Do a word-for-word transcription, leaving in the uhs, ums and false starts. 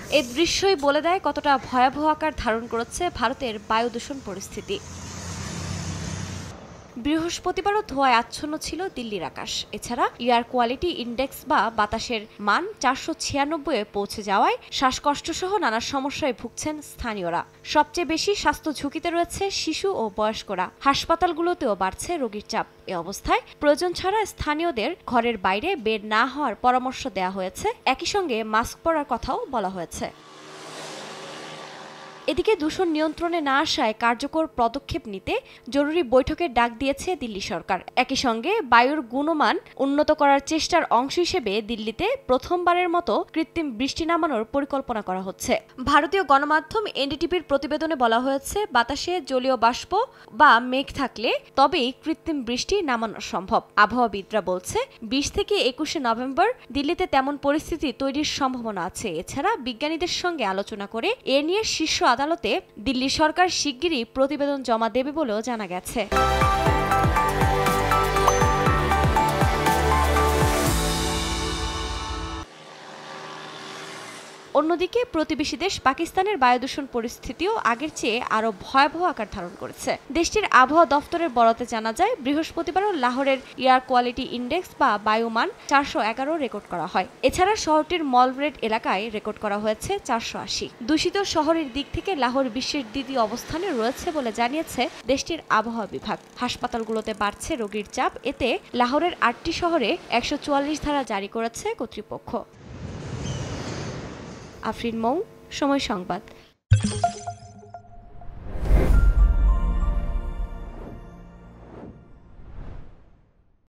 এই দৃশ্যই বলে দেয় কতটা ভয়াবহ আকার ধারণ করেছে ভারতের বায়ু দূষণ পরিস্থিতি। বৃহস্পতিবারও ধোঁয়ায় আচ্ছন্ন ছিল দিল্লির আকাশ। এছাড়া এয়ার কোয়ালিটি ইন্ডেক্স বা বাতাসের মান চারশো ছিয়ানব্বই এ পৌঁছে যাওয়ায় শ্বাসকষ্ট সহ নানা সমস্যায় ভুগছেন স্থানীয়রা। সবচেয়ে বেশি স্বাস্থ্য ঝুঁকিতে রয়েছে শিশু ও বয়স্করা। হাসপাতালগুলোতেও বাড়ছে রোগীর চাপ। এ অবস্থায় প্রয়োজন ছাড়া স্থানীয়দের ঘরের বাইরে বের না হওয়ার পরামর্শ দেওয়া হয়েছে। একই সঙ্গে মাস্ক পরার কথাও বলা হয়েছে। এদিকে দূষণ নিয়ন্ত্রণে না আসায় কার্যকর পদক্ষেপ নিতে জরুরি বৈঠকের ডাক দিয়েছে দিল্লি সরকার। একই সঙ্গে বায়ুর গুণমান উন্নত করার চেষ্টার অংশ হিসেবে দিল্লিতে প্রথমবারের মতো কৃত্রিম বৃষ্টি নামানোর পরিকল্পনা করা হচ্ছে। ভারতীয় গণমাধ্যম এনডিটিভির প্রতিবেদনে বলা হয়েছে, বাতাসে জলীয় বাষ্প বা মেঘ থাকলে তবেই কৃত্রিম বৃষ্টি নামানো সম্ভব। আবহাওয়াবিদরা বলছে, বিশ থেকে একুশে নভেম্বর দিল্লিতে তেমন পরিস্থিতি তৈরির সম্ভাবনা আছে। এছাড়া বিজ্ঞানীদের সঙ্গে আলোচনা করে এ নিয়ে শীর্ষ আদালতে দিল্লি সরকার শিগগিরই প্রতিবেদন জমা দেবে বলেও জানা গেছে। অন্যদিকে প্রতিবেশী দেশ পাকিস্তানের বায়ুদূষণ পরিস্থিতিও আগের চেয়ে আরও ভয়াবহ আকার ধারণ করেছে। দেশটির আবহাওয়া দফতরের বরাতে জানা যায়, বৃহস্পতিবারও লাহোরের এয়ার কোয়ালিটি ইন্ডেক্স বা বায়ুমান চারশো এগারো রেকর্ড করা হয়। এছাড়া শহরটির মলব্রেড এলাকায় রেকর্ড করা হয়েছে চারশো আশি। দূষিত শহরের দিক থেকে লাহোর বিশ্বের দ্বিতীয় অবস্থানে রয়েছে বলে জানিয়েছে দেশটির আবহাওয়া বিভাগ। হাসপাতালগুলোতে বাড়ছে রোগীর চাপ। এতে লাহোরের আটটি শহরে একশো চুয়াল্লিশ ধারা জারি করেছে কর্তৃপক্ষ। আফরিন মৌ, সময় সংবাদ।